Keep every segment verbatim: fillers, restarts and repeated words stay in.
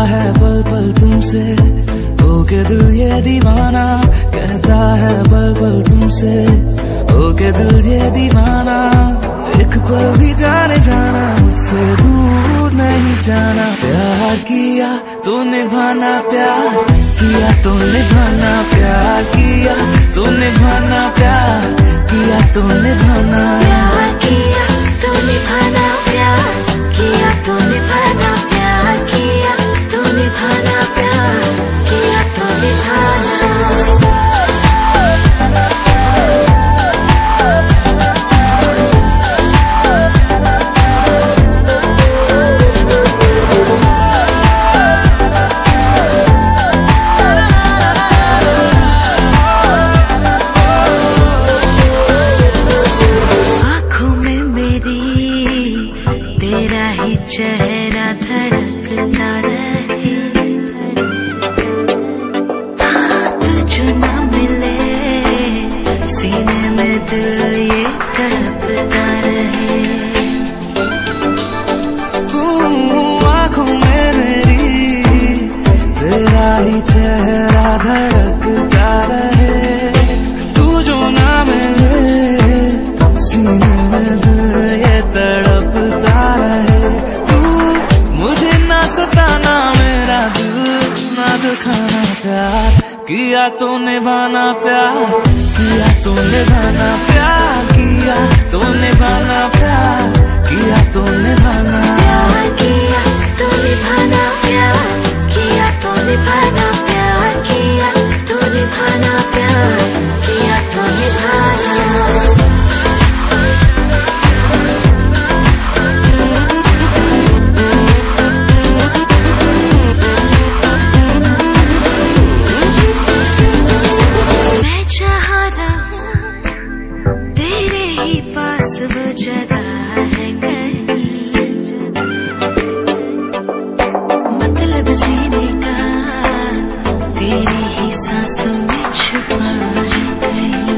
है पल पल तुमसे, हो के दिल ये दीवाना। कहता है पल पल तुमसे, हो के दिल ये दीवाना। एक पल भी जाने जाना, मुझसे दूर नहीं जाना। प्यार किया तो निभाना, प्यार किया तो निभाना। प्यार किया तो निभाना, प्यार किया तो निभाना। प्यार किया तो निभाना, प्यार किया तो निभाना। प्यार किया तो निभाना, प्यार किया तो निभाना। चेहरा धड़कता रहे, हाथ जो न मिले, सीने में दिल ये तड़पता रहे। आँखों में मेरी तेरा ही चेहरा धड़कता रहे। तू जो ना मिले, सीने में दिल ये तड़पता रहे। सताना मेरा दिल ना दुखाना। प्यार किया तो निभाना, प्यार किया तो निभाना। प्यार किया तो निभाना, प्यार किया तो निभाना। प्यार किया तो निभाना, प्यार किया तो निभाना। प्यार किया तो निभाना, प्यार किया तो निभाना। वो जगह है कहीं, मतलब जीने का तेरी ही सांसों में छुपा है कहीं।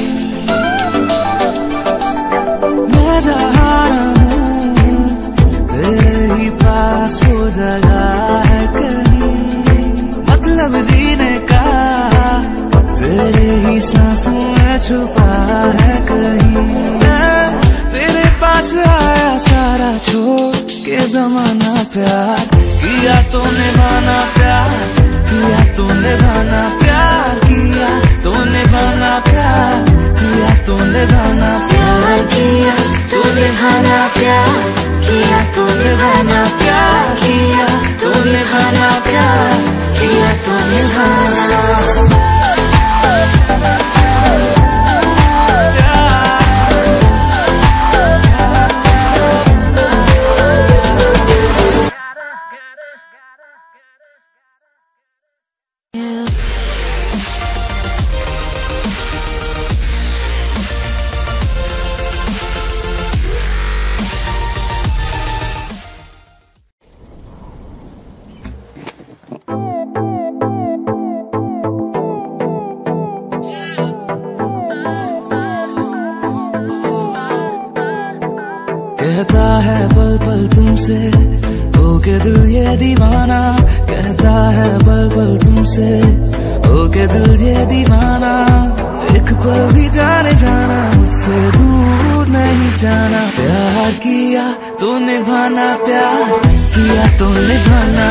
मैं जहाँ रहूं तेरे ही पास वो जगह है कहीं, मतलब जीने का तेरे ही सांसों में छुपा है कहीं। पास आया सारा छोड़ के जमाना। प्यार किया तो निभाना, प्यार किया तो निभाना। प्यार किया तो निभाना, प्यार किया तो निभाना। प्यार किया तो निभाना, प्यार किया तो निभाना। प्यार किया तो निभाना, प्यार किया तो निभाना। कहता है पल पल तुमसे, हो के दिल ये दीवाना। कहता है पल पल तुमसे, हो के दिल ये दीवाना। एक पल भी जाने जाना, मुझसे दूर नहीं जाना। प्यार किया तो निभाना, प्यार किया तो निभाना।